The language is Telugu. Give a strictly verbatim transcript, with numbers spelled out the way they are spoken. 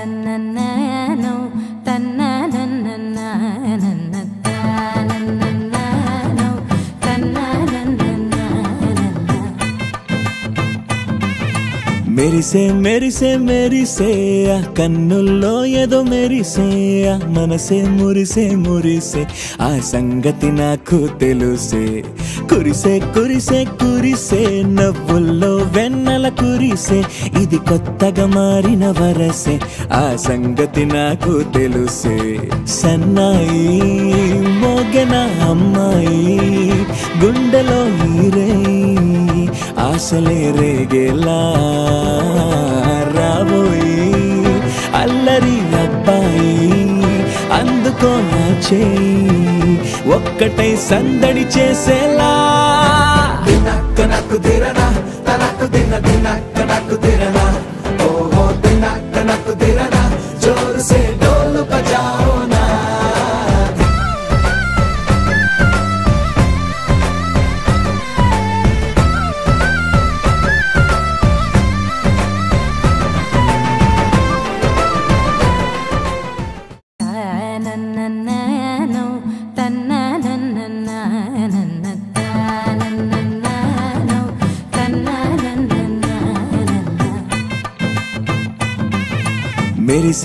మెరిసే మెరిసే మెరిసే ఆ కన్నుల్లో ఏదో మెరిసే ఆ మనసే మురిసే మురిసే ఆ సంగతి నాకు తెలుసే కురిసే కురిసే కురిసే నవ్వుల్లో వెన్నెల కురిసే ఇది కొత్తగా మారిన వరసే ఆ సంగతి నాకు తెలుసే సన్నాయి మోగెన అమ్మాయి గుండెలో ఈరే ఆశలే రేగేలా రాబోయి అల్లరి అబ్బాయి అందుకో నా చేయి ఒక్కటై సందడి చేసేలా దినక్కు నక్కు దిరనా తనక్కు దిన దినక్కు